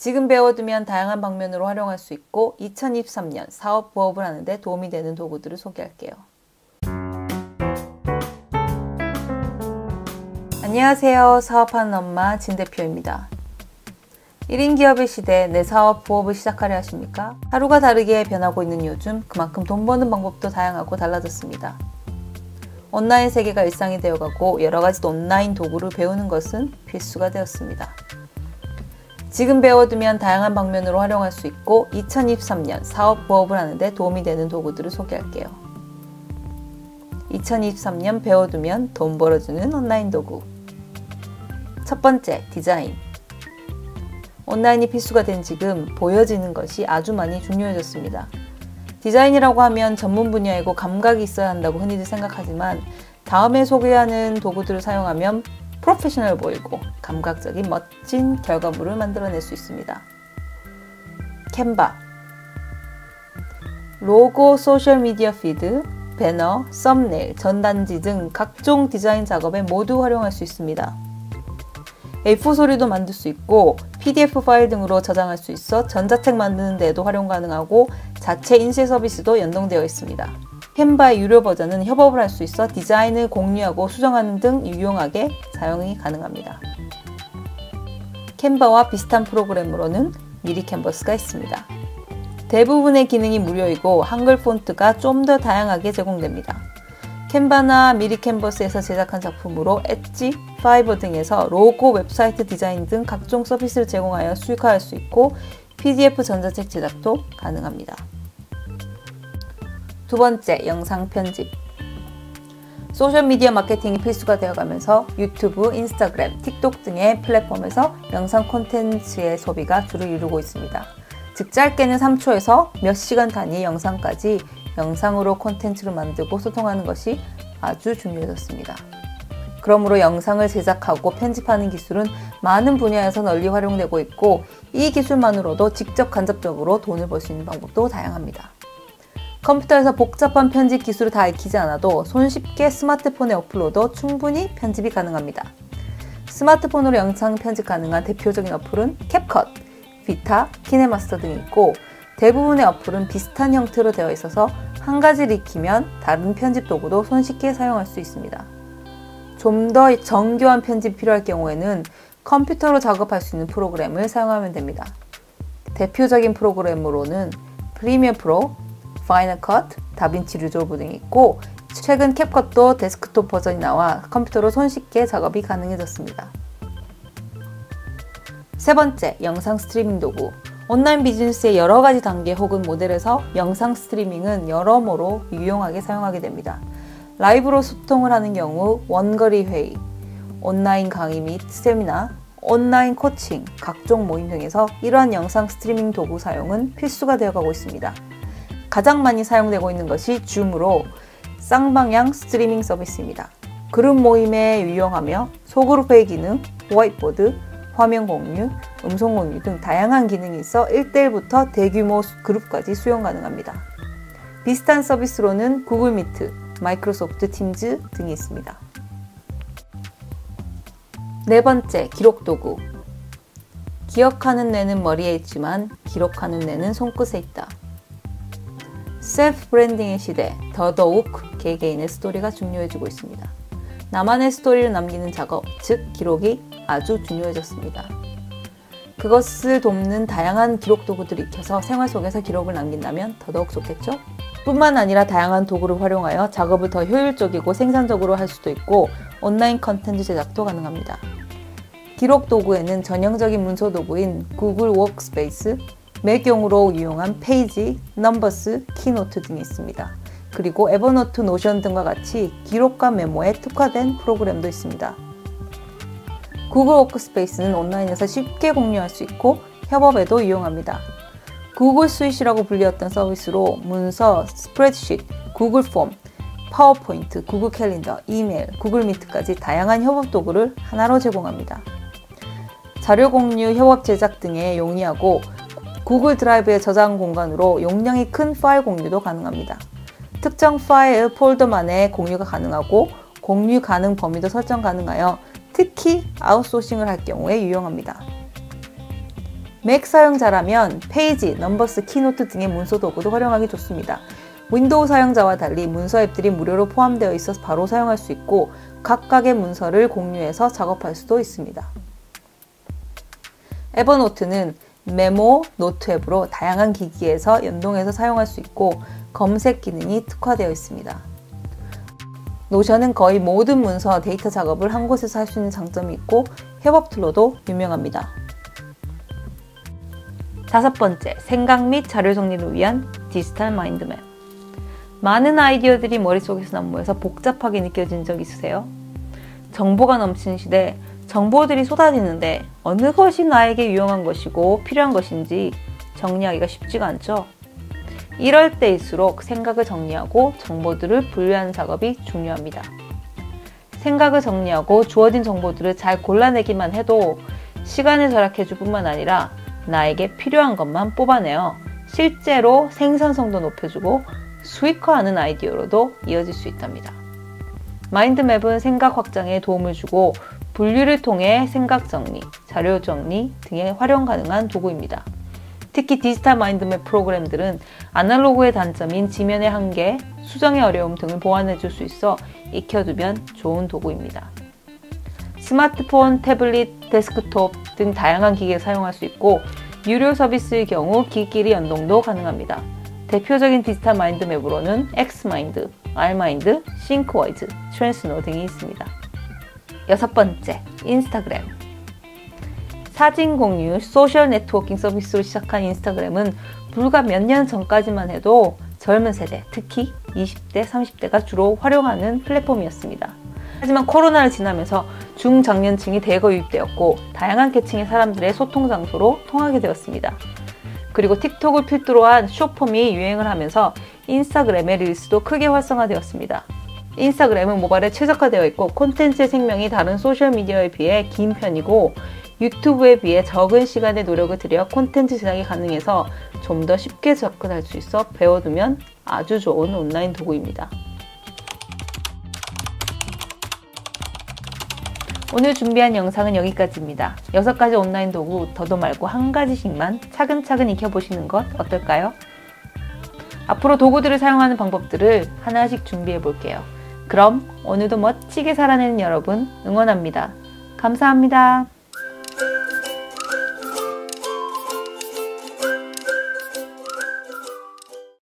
지금 배워두면 다양한 방면으로 활용할 수 있고 2023년 사업 부업을 하는데 도움이 되는 도구들을 소개할게요. 안녕하세요. 사업하는 엄마 진 대표입니다. 1인 기업의 시대 내 사업 부업을 시작하려 하십니까? 하루가 다르게 변하고 있는 요즘 그만큼 돈 버는 방법도 다양하고 달라졌습니다. 온라인 세계가 일상이 되어가고 여러가지 온라인 도구를 배우는 것은 필수가 되었습니다. 지금 배워두면 다양한 방면으로 활용할 수 있고 2023년 사업 부업을 하는데 도움이 되는 도구들을 소개할게요. 2023년 배워두면 돈 벌어주는 온라인 도구. 첫 번째, 디자인. 온라인이 필수가 된 지금 보여지는 것이 아주 많이 중요해졌습니다. 디자인이라고 하면 전문 분야이고 감각이 있어야 한다고 흔히들 생각하지만 다음에 소개하는 도구들을 사용하면 프로페셔널 보이고 감각적인 멋진 결과물을 만들어낼 수 있습니다. 캔바. 로고, 소셜미디어 피드, 배너, 썸네일, 전단지 등 각종 디자인 작업에 모두 활용할 수 있습니다. A4 소리도 만들 수 있고 PDF 파일 등으로 저장할 수 있어 전자책 만드는 데에도 활용 가능하고 자체 인쇄 서비스도 연동되어 있습니다. 캔바의 유료 버전은 협업을 할 수 있어 디자인을 공유하고 수정하는 등 유용하게 사용이 가능합니다. 캔바와 비슷한 프로그램으로는 미리 캔버스가 있습니다. 대부분의 기능이 무료이고 한글 폰트가 좀 더 다양하게 제공됩니다. 캔바나 미리 캔버스에서 제작한 작품으로 엣지, 파이버 등에서 로고, 웹사이트 디자인 등 각종 서비스를 제공하여 수익화할 수 있고 PDF 전자책 제작도 가능합니다. 두 번째, 영상 편집. 소셜미디어 마케팅이 필수가 되어가면서 유튜브, 인스타그램, 틱톡 등의 플랫폼에서 영상 콘텐츠의 소비가 주를 이루고 있습니다. 즉 짧게는 3초에서 몇 시간 단위의 영상까지 영상으로 콘텐츠를 만들고 소통하는 것이 아주 중요해졌습니다. 그러므로 영상을 제작하고 편집하는 기술은 많은 분야에서 널리 활용되고 있고 이 기술만으로도 직접 간접적으로 돈을 벌 수 있는 방법도 다양합니다. 컴퓨터에서 복잡한 편집 기술을 다 익히지 않아도 손쉽게 스마트폰에 어플로도 충분히 편집이 가능합니다. 스마트폰으로 영상 편집 가능한 대표적인 어플은 캡컷, 비타, 키네마스터 등이 있고 대부분의 어플은 비슷한 형태로 되어 있어서 한 가지를 익히면 다른 편집 도구도 손쉽게 사용할 수 있습니다. 좀 더 정교한 편집이 필요할 경우에는 컴퓨터로 작업할 수 있는 프로그램을 사용하면 됩니다. 대표적인 프로그램으로는 프리미어 프로, 파이널 컷, 다빈치 리졸브 등이 있고 최근 캡컷도 데스크톱 버전이 나와 컴퓨터로 손쉽게 작업이 가능해졌습니다. 세 번째, 영상 스트리밍 도구. 온라인 비즈니스의 여러 가지 단계 혹은 모델에서 영상 스트리밍은 여러모로 유용하게 사용하게 됩니다. 라이브로 소통을 하는 경우 원거리 회의, 온라인 강의 및 세미나, 온라인 코칭, 각종 모임 등에서 이러한 영상 스트리밍 도구 사용은 필수가 되어가고 있습니다. 가장 많이 사용되고 있는 것이 줌으로 쌍방향 스트리밍 서비스입니다. 그룹 모임에 유용하며 소그룹 회의 기능, 화이트보드, 화면 공유, 음성 공유 등 다양한 기능이 있어 1대1부터 대규모 그룹까지 수용 가능합니다. 비슷한 서비스로는 구글 미트, 마이크로소프트 팀즈 등이 있습니다. 네 번째, 기록 도구. 기억하는 뇌는 머리에 있지만 기록하는 뇌는 손끝에 있다. 셀프 브랜딩의 시대, 더더욱 개개인의 스토리가 중요해지고 있습니다. 나만의 스토리를 남기는 작업, 즉 기록이 아주 중요해졌습니다. 그것을 돕는 다양한 기록 도구들을 익혀서 생활 속에서 기록을 남긴다면 더더욱 좋겠죠? 뿐만 아니라 다양한 도구를 활용하여 작업을 더 효율적이고 생산적으로 할 수도 있고 온라인 컨텐츠 제작도 가능합니다. 기록 도구에는 전형적인 문서 도구인 구글 워크스페이스, 매경으로 유용한 페이지, 넘버스, 키노트 등이 있습니다. 그리고 에버노트, 노션 등과 같이 기록과 메모에 특화된 프로그램도 있습니다. 구글 워크스페이스는 온라인에서 쉽게 공유할 수 있고 협업에도 유용합니다. 구글 스윗이라고 불리웠던 서비스로 문서, 스프레드시트, 구글 폼, 파워포인트, 구글 캘린더, 이메일, 구글 미트까지 다양한 협업 도구를 하나로 제공합니다. 자료 공유, 협업 제작 등에 용이하고 구글 드라이브의 저장 공간으로 용량이 큰 파일 공유도 가능합니다. 특정 파일 폴더만의 공유가 가능하고 공유 가능 범위도 설정 가능하여 특히 아웃소싱을 할 경우에 유용합니다. 맥 사용자라면 페이지, 넘버스, 키노트 등의 문서 도구도 활용하기 좋습니다. 윈도우 사용자와 달리 문서 앱들이 무료로 포함되어 있어서 바로 사용할 수 있고 각각의 문서를 공유해서 작업할 수도 있습니다. 에버노트는 메모, 노트 앱으로 다양한 기기에서 연동해서 사용할 수 있고 검색 기능이 특화되어 있습니다. 노션은 거의 모든 문서, 데이터 작업을 한 곳에서 할 수 있는 장점이 있고 협업 툴로도 유명합니다. 5번째, 생각 및 자료 정리를 위한 디지털 마인드맵. 많은 아이디어들이 머릿속에서만 모여서 복잡하게 느껴진 적 있으세요? 정보가 넘치는 시대, 정보들이 쏟아지는데 어느 것이 나에게 유용한 것이고 필요한 것인지 정리하기가 쉽지가 않죠? 이럴 때일수록 생각을 정리하고 정보들을 분류하는 작업이 중요합니다. 생각을 정리하고 주어진 정보들을 잘 골라내기만 해도 시간을 절약해줄 뿐만 아니라 나에게 필요한 것만 뽑아내어 실제로 생산성도 높여주고 수익화하는 아이디어로도 이어질 수 있답니다. 마인드맵은 생각 확장에 도움을 주고 분류를 통해 생각 정리, 자료 정리 등에 활용 가능한 도구입니다. 특히 디지털 마인드맵 프로그램들은 아날로그의 단점인 지면의 한계, 수정의 어려움 등을 보완해 줄 수 있어 익혀두면 좋은 도구입니다. 스마트폰, 태블릿, 데스크톱 등 다양한 기기에 사용할 수 있고 유료 서비스의 경우 기기끼리 연동도 가능합니다. 대표적인 디지털 마인드맵으로는 엑스마인드, 알마인드, 싱크워즈, 트랜스노 등이 있습니다. 6번째, 인스타그램. 사진 공유, 소셜 네트워킹 서비스로 시작한 인스타그램은 불과 몇 년 전까지만 해도 젊은 세대, 특히 20대, 30대가 주로 활용하는 플랫폼이었습니다. 하지만 코로나를 지나면서 중장년층이 대거 유입되었고 다양한 계층의 사람들의 소통 장소로 통하게 되었습니다. 그리고 틱톡을 필두로 한 숏폼이 유행을 하면서 인스타그램의 릴스도 크게 활성화되었습니다. 인스타그램은 모바일에 최적화되어 있고 콘텐츠의 생명이 다른 소셜미디어에 비해 긴 편이고 유튜브에 비해 적은 시간의 노력을 들여 콘텐츠 제작이 가능해서 좀 더 쉽게 접근할 수 있어 배워두면 아주 좋은 온라인 도구입니다. 오늘 준비한 영상은 여기까지입니다. 6가지 온라인 도구 더도 말고 한 가지씩만 차근차근 익혀보시는 것 어떨까요? 앞으로 도구들을 사용하는 방법들을 하나씩 준비해 볼게요. 그럼 오늘도 멋지게 살아내는 여러분 응원합니다. 감사합니다.